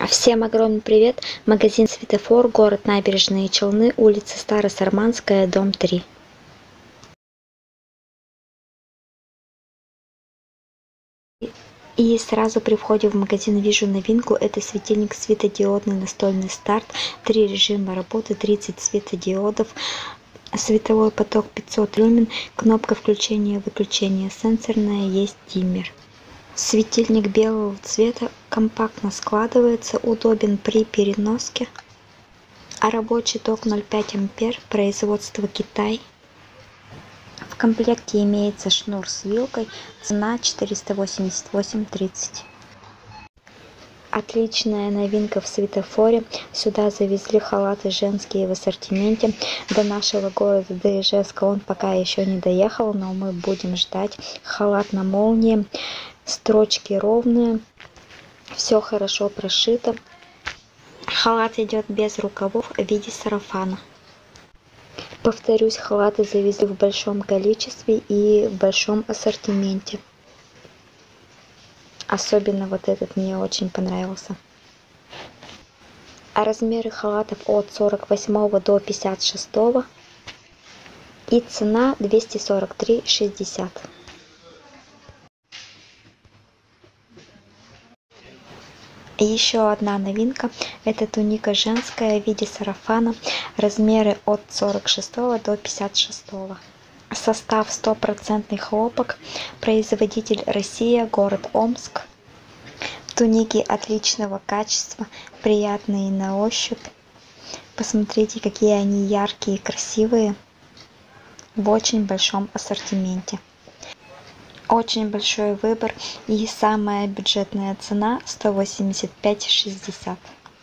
Всем огромный привет! Магазин Светофор, город Набережные Челны, улица Старосарманская, дом 3. И сразу при входе в магазин вижу новинку. Это светильник светодиодный настольный старт. 3 режима работы, 30 светодиодов. Световой поток 500 люмен. Кнопка включения и выключения сенсорная, есть диммер. Светильник белого цвета, компактно складывается, удобен при переноске. А рабочий ток 0,5 ампер, производство Китай. В комплекте имеется шнур с вилкой, цена 488,30. Отличная новинка в Светофоре. Сюда завезли халаты женские в ассортименте. До нашего города, до Ижевска, он пока еще не доехал, но мы будем ждать. Халат на молнии, строчки ровные, все хорошо прошито. Халат идет без рукавов в виде сарафана. Повторюсь, халаты завезли в большом количестве и в большом ассортименте. Особенно вот этот мне очень понравился. А размеры халатов от 48 до 56. И цена 243,60. Еще одна новинка. Это туника женская в виде сарафана. Размеры от 46 до 56. Состав 100% хлопок. Производитель Россия, город Омск. Туники отличного качества, приятные на ощупь. Посмотрите, какие они яркие и красивые. В очень большом ассортименте. Очень большой выбор и самая бюджетная цена 185,60.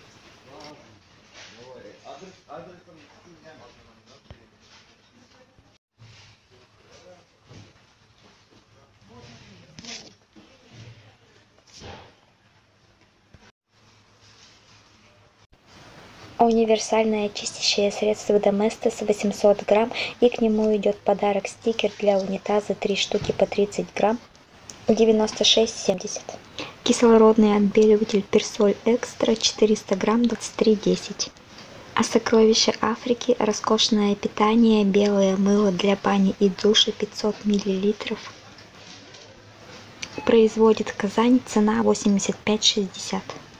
Универсальное чистящее средство Доместос 800 грамм, и к нему идет подарок стикер для унитаза 3 штуки по 30 грамм, 96,70. Кислородный отбеливатель Персоль Экстра 400 грамм, 23,10. А сокровища Африки, роскошное питание, белое мыло для бани и душа 500 мл. Производит Казань, цена 85,60.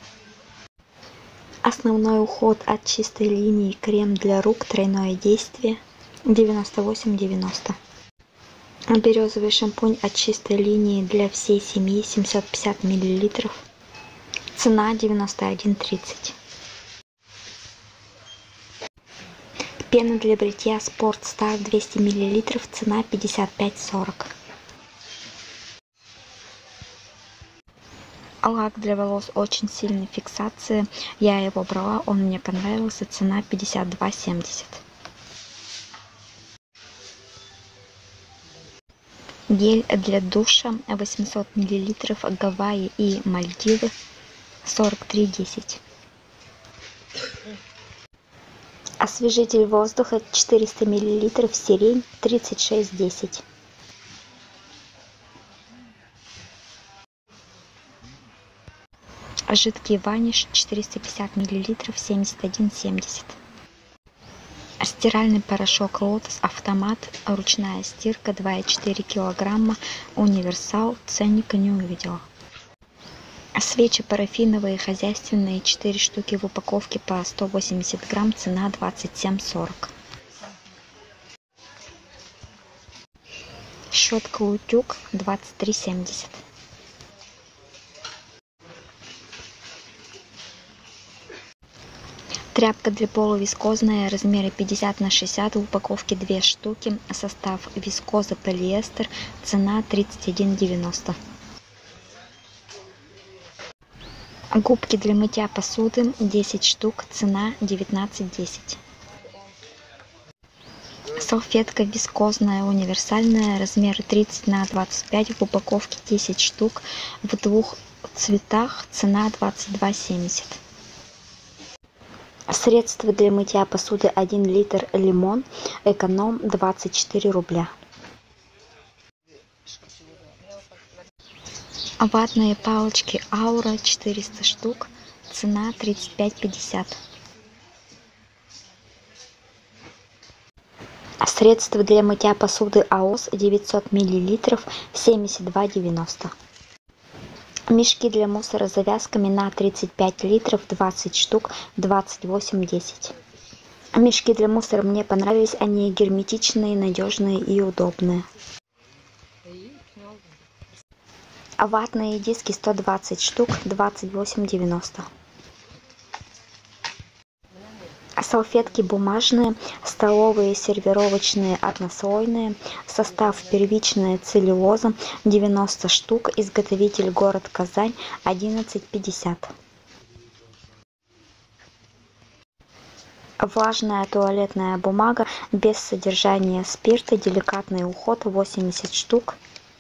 Основной уход от чистой линии, крем для рук, тройное действие, 98,90. Березовый шампунь от чистой линии для всей семьи, 750 мл. Цена 91,30. Пена для бритья Sport Star 200 мл, цена 55,40. Лак для волос очень сильной фиксации. Я его брала, он мне понравился. Цена 52,70. Гель для душа 800 мл, Гавайи и Мальдивы, 43,10. Освежитель воздуха 400 мл, сирень, 36,10. Жидкий ваниш 450 мл, 71,70. Стиральный порошок Лотос Автомат, ручная стирка 2,4 кг, универсал, ценника не увидела. Свечи парафиновые хозяйственные 4 штуки в упаковке по 180 грамм, цена 27,40. Щетка утюг 23,70. Тряпка для пола вискозная, размеры 50 на 60, в упаковке 2 штуки, состав вискоза, полиэстер, цена 31,90. Губки для мытья посуды 10 штук, цена 19,10. Салфетка вискозная универсальная, размеры 30 на 25, в упаковке 10 штук, в 2 цветах, цена 22,70. Средство для мытья посуды 1 литр лимон, эконом 24 рубля. Ватные палочки Аура 400 штук, цена 35,50. Средство для мытья посуды АОС 900 мл 72,90. Мешки для мусора с завязками на 35 литров 20 штук 28,10. Мешки для мусора мне понравились, они герметичные, надежные и удобные. Ватные диски 120 штук 28,90. Салфетки бумажные, столовые, сервировочные, однослойные. Состав: первичная целлюлоза 90 штук. Изготовитель: город Казань, 11,50. Влажная туалетная бумага без содержания спирта, деликатный уход 80 штук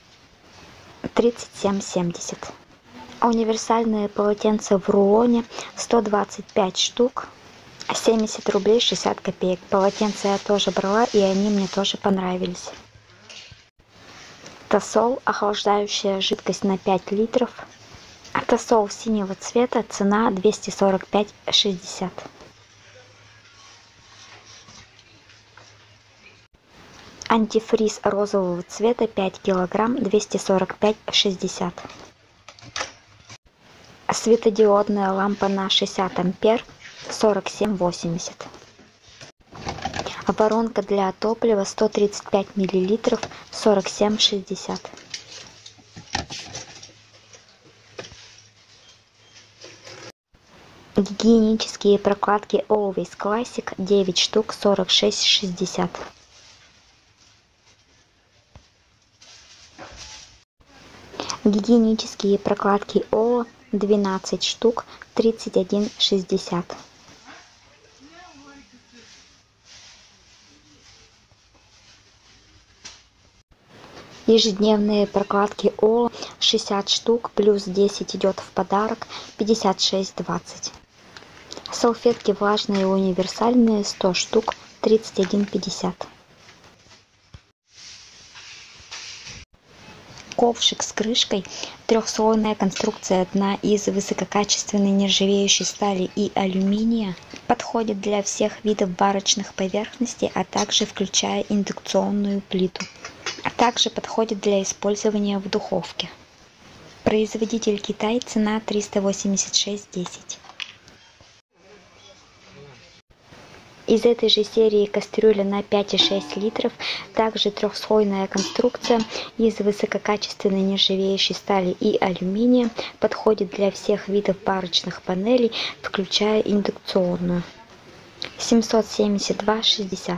37,70. Универсальные полотенца в рулоне 125 штук 70 рублей 60 копеек. Полотенца я тоже брала, и они мне тоже понравились. Тосол, охлаждающая жидкость на 5 литров. Тосол синего цвета, цена 245,60. Антифриз розового цвета 5 килограмм 245,60. Светодиодная лампа на 60 ампер 47,80. Воронка для топлива 135 миллилитров 47,60. Гигиенические прокладки Always Classic 9 штук 46,60. Гигиенические прокладки Ола 12 штук 31,60. Ежедневные прокладки Ола 60 штук, плюс 10 идет в подарок, 56,20. Салфетки влажные универсальные 100 штук 31,50. Ковшик с крышкой, трехслойная конструкция дна из высококачественной нержавеющей стали и алюминия, подходит для всех видов варочных поверхностей, а также включая индукционную плиту. А также подходит для использования в духовке. Производитель Китай, цена 386,10. Из этой же серии кастрюля на 5,6 литров, также трехслойная конструкция из высококачественной нержавеющей стали и алюминия, подходит для всех видов варочных панелей, включая индукционную. 772,60.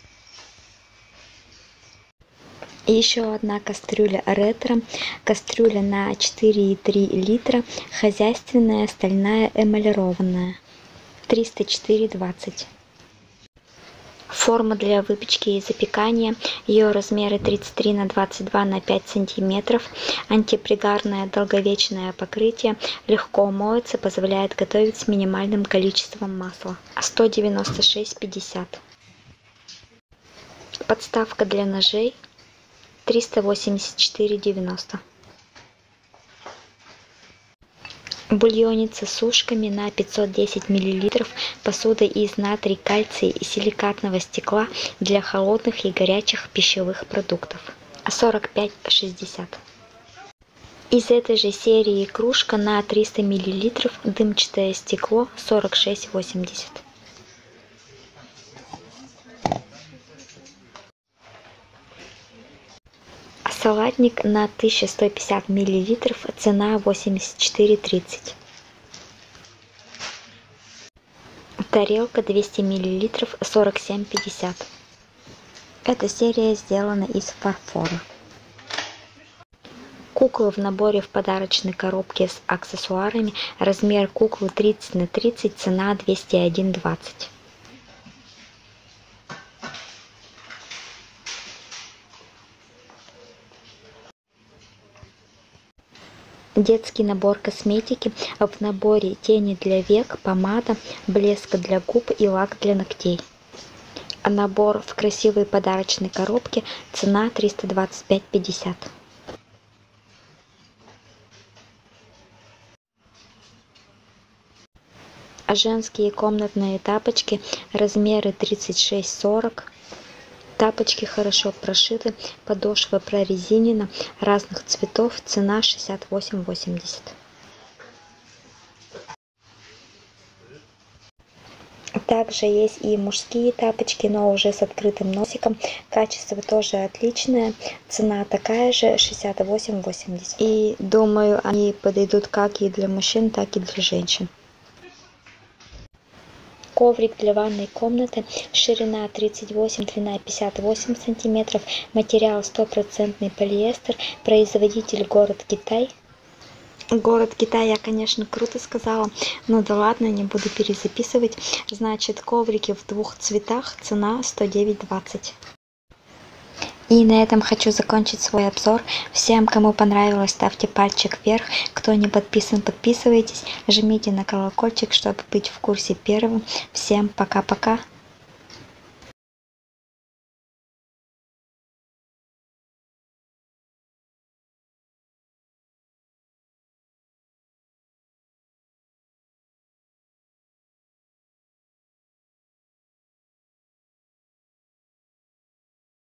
И еще одна кастрюля ретро, кастрюля на 4,3 литра, хозяйственная, стальная, эмалированная, 304,20. Форма для выпечки и запекания, ее размеры 33 на 22 на 5 сантиметров, антипригарное долговечное покрытие, легко моется, позволяет готовить с минимальным количеством масла, 196,50. Подставка для ножей 384,90. Бульонница с ушками на 510 мл, посуда из натрий, кальция и силикатного стекла для холодных и горячих пищевых продуктов, 45,60. Из этой же серии кружка на 300 мл, дымчатое стекло, 46,80. Салатник на 1150 мл, цена 84,30. Тарелка 200 мл, 47,50. Эта серия сделана из фарфора. Куклы в наборе в подарочной коробке с аксессуарами. Размер куклы 30 на 30, цена 201,20. Детский набор косметики. В наборе тени для век, помада, блеск для губ и лак для ногтей. Набор в красивой подарочной коробке. Цена 325,50. Женские комнатные тапочки, размеры 36-40. Тапочки хорошо прошиты, подошва прорезинена, разных цветов, цена 68,80. Также есть и мужские тапочки, но уже с открытым носиком. Качество тоже отличное, цена такая же, 68,80. И думаю, они подойдут как и для мужчин, так и для женщин. Коврик для ванной комнаты, ширина 38, длина 58 сантиметров, материал 100% полиэстер, производитель город Китай. Город Китай я, конечно, круто сказала, но да ладно, не буду перезаписывать. Значит, коврики в двух цветах, цена 109,20. И на этом хочу закончить свой обзор. Всем, кому понравилось, ставьте пальчик вверх. Кто не подписан, подписывайтесь. Жмите на колокольчик, чтобы быть в курсе первым. Всем пока-пока.